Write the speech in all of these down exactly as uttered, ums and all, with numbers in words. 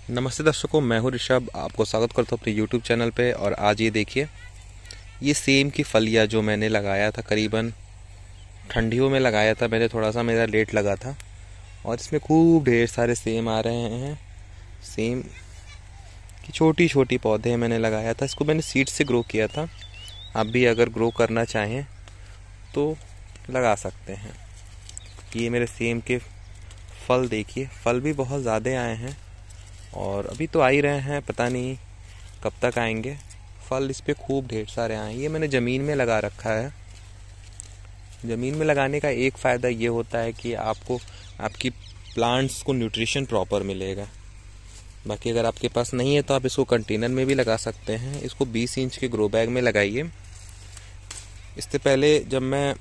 नमस्ते दर्शकों, मैं हूं ऋषभ। आपको स्वागत करता हूं अपने यूट्यूब चैनल पे। और आज ये देखिए, ये सेम की फलियां जो मैंने लगाया था, करीबन ठंडियों में लगाया था मैंने, थोड़ा सा मेरा लेट लगा था और इसमें खूब ढेर सारे सेम आ रहे हैं। सेम की छोटी छोटी पौधे मैंने लगाया था, इसको मैंने सीड से ग्रो किया था। आप भी अगर ग्रो करना चाहें तो लगा सकते हैं। ये मेरे सेम के फल देखिए, फल भी बहुत ज़्यादा आए हैं और अभी तो आ ही रहे हैं, पता नहीं कब तक आएंगे। फल इस पे खूब ढेर सारे आए हैं। ये मैंने ज़मीन में लगा रखा है। ज़मीन में लगाने का एक फ़ायदा ये होता है कि आपको आपकी प्लांट्स को न्यूट्रिशन प्रॉपर मिलेगा। बाकी अगर आपके पास नहीं है तो आप इसको कंटेनर में भी लगा सकते हैं। इसको बीस इंच के ग्रो बैग में लगाइए। इससे पहले जब मैं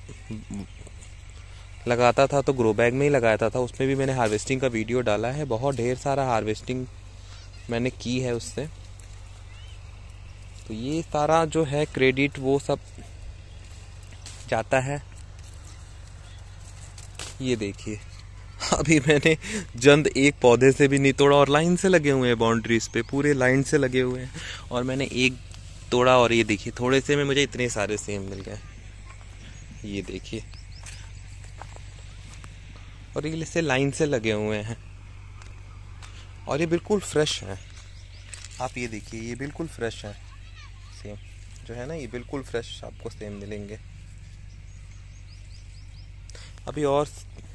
लगाता था तो ग्रो बैग में ही लगाता था, उसमें भी मैंने हार्वेस्टिंग का वीडियो डाला है। बहुत ढेर सारा हार्वेस्टिंग मैंने की है उससे। तो ये सारा जो है क्रेडिट वो सब जाता है। ये देखिए, अभी मैंने जंद एक पौधे से भी नहीं तोड़ा और लाइन से लगे हुए हैं, बाउंड्रीज पे पूरे लाइन से लगे हुए हैं और मैंने एक तोड़ा और ये देखिए, थोड़े से में मुझे इतने सारे सेम मिल गए। ये देखिए, और ये से लाइन से लगे हुए हैं और ये बिल्कुल फ्रेश है। आप ये देखिए, ये बिल्कुल फ्रेश है। सेम जो है ना, ये बिल्कुल फ्रेश आपको सेम मिलेंगे। अभी और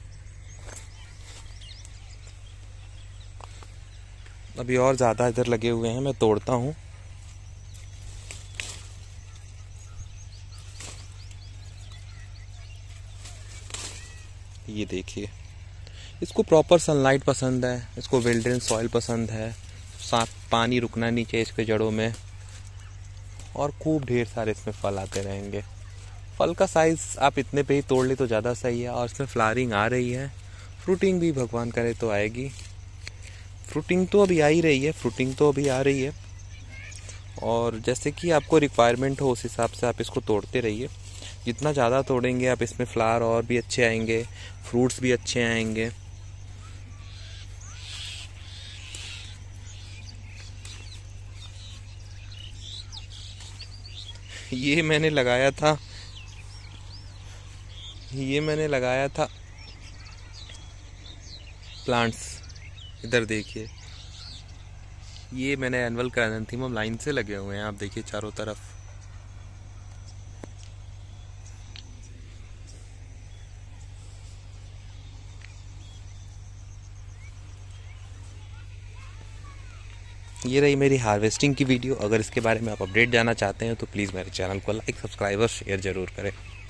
अभी और ज़्यादा इधर लगे हुए हैं, मैं तोड़ता हूँ। ये देखिए, इसको प्रॉपर सनलाइट पसंद है, इसको विल्डन सॉइल पसंद है, साफ पानी रुकना नहीं चाहिए इसके जड़ों में और खूब ढेर सारे इसमें फल आते रहेंगे। फल का साइज़ आप इतने पे ही तोड़ ले तो ज़्यादा सही है। और इसमें फ्लावरिंग आ रही है, फ्रूटिंग भी भगवान करे तो आएगी। फ्रूटिंग तो अभी आ ही रही है, फ्रूटिंग तो अभी आ रही है। और जैसे कि आपको रिक्वायरमेंट हो उस हिसाब से आप इसको तोड़ते रहिए। जितना ज़्यादा तोड़ेंगे आप, इसमें फ्लावर और भी अच्छे आएंगे, फ्रूट्स भी अच्छे आएंगे। ये मैंने लगाया था ये मैंने लगाया था प्लांट्स। इधर देखिए, ये मैंने एनुअल क्राइसेंथेमम लाइन से लगे हुए हैं, आप देखिए चारों तरफ। ये रही मेरी हार्वेस्टिंग की वीडियो। अगर इसके बारे में आप अपडेट जानना चाहते हैं तो प्लीज़ मेरे चैनल को लाइक, सब्सक्राइब और शेयर ज़रूर करें।